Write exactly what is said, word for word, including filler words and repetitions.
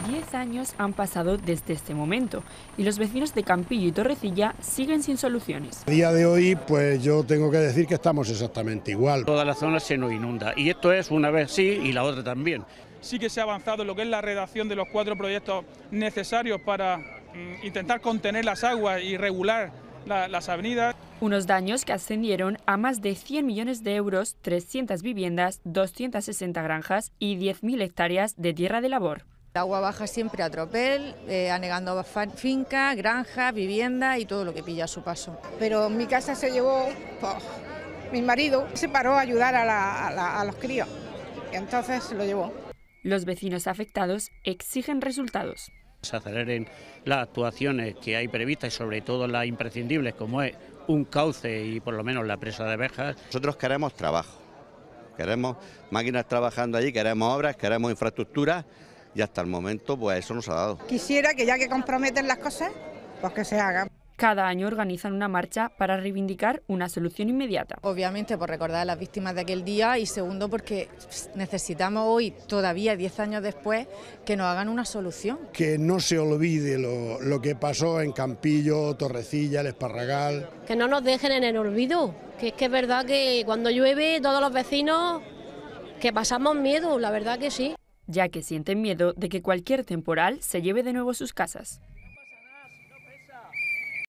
Diez años han pasado desde este momento y los vecinos de Campillo y Torrecilla siguen sin soluciones. A día de hoy, pues yo tengo que decir que estamos exactamente igual. Toda la zona se nos inunda y esto es una vez sí y la otra también. Sí que se ha avanzado en lo que es la redacción de los cuatro proyectos necesarios para mm, intentar contener las aguas y regular la, las avenidas. Unos daños que ascendieron a más de cien millones de euros, trescientas viviendas, doscientas sesenta granjas y diez mil hectáreas de tierra de labor. El agua baja siempre a tropel, eh, anegando fincas, granjas, viviendas y todo lo que pilla a su paso. Pero en mi casa se llevó, pues, mi marido se paró a ayudar a, la, a, la, a los críos y entonces se lo llevó. Los vecinos afectados exigen resultados. Se aceleren las actuaciones que hay previstas y sobre todo las imprescindibles como es un cauce y por lo menos la presa de Béjar. Nosotros queremos trabajo, queremos máquinas trabajando allí, queremos obras, queremos infraestructuras. Y hasta el momento, pues eso nos ha dado. Quisiera que ya que comprometen las cosas, pues que se hagan. Cada año organizan una marcha para reivindicar una solución inmediata. Obviamente por recordar a las víctimas de aquel día y segundo porque necesitamos hoy, todavía diez años después, que nos hagan una solución. Que no se olvide lo, lo que pasó en Campillo, Torrecilla, El Esparragal. Que no nos dejen en el olvido, que es que es verdad que cuando llueve todos los vecinos que pasamos miedo, la verdad que sí. Ya que sienten miedo de que cualquier temporal se lleve de nuevo sus casas.